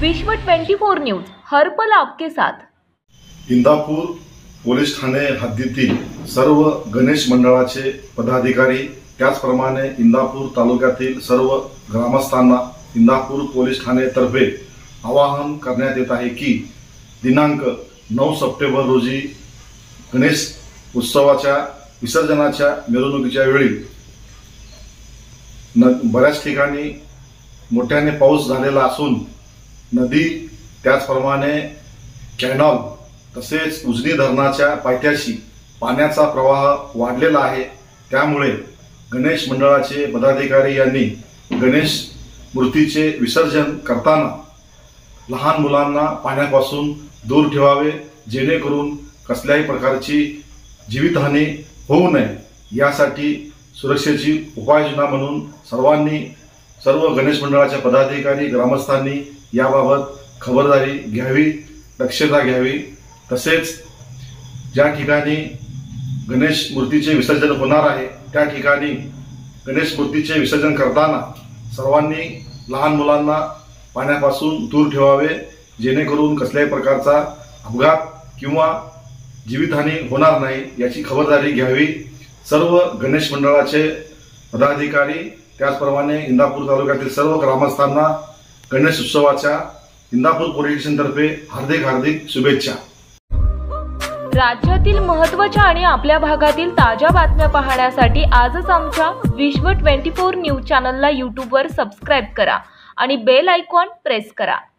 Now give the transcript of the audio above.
विश्व 24 न्यूज हर पल आपके साथ। इंदापूर पोलीस ठाणे हद्दीतील सर्व गणेश मंडळाचे पदाधिकारी त्याचप्रमाणे इंदापूर तालुक्यातील सर्व ग्रामस्थांना इंदापूर पोलीस ठाणे तर्फे आवाहन करण्यात येत आहे की दिनांक 9 सप्टेंबर रोजी गणेश उत्सवाच्या विसर्जनाच्या मिरवणुकीच्या वेळी बऱ्याच ठिकाणी मोठ्याने पाऊस झालेला असून नदी त्याचप्रमाणे कॅनॉल तसेच उजनी धरणाच्या पायथ्याशी पाण्याचा प्रवाह वाढलेला आहे। त्यामुळे गणेश मंडळाचे पदाधिकारी यांनी गणेश मूर्तीचे विसर्जन करताना लहान मुलांना पाण्यापासून दूर ठेवावे, जेणेकरून कसल्याही प्रकारची जीवितहानी होऊ नये यासाठी सुरक्षेची उपाययोजना म्हणून सर्व गणेश मंडळाच्या पदाधिकारी ग्रामस्थांनी याबाबत खबरदारी घ्यावी, दक्षता घ्यावी। तसेच ज्या ठिकाणी गणेश मूर्तीचे विसर्जन होणार आहे त्या ठिकाणी गणेश मूर्तीचे विसर्जन करताना सर्वांनी लहान मुलांना पाण्यापासून दूर ठेवावे, जेणेकरून कसल्याही प्रकारचा अपघात किंवा जीवितहानी होणार नाही याची खबरदारी घ्यावी। सर्व गणेश मंडळाचे पदाधिकारी त्याचप्रमाणे इंदापूर तालुक्यातील सर्व ग्रामस्थांना गणेश उत्सवाच्या इंदापूर पोलीस स्टेशनतर्फे हार्दिक शुभेच्छा। राज्यातील महत्त्वाच्या आणि आपल्या भागातील ताज्या बातम्या पाहण्यासाठी आजच आमच्या विश्व 24 न्यूज चॅनलला YouTube वर सबस्क्राइब करा आणि बेल आयकॉन प्रेस करा।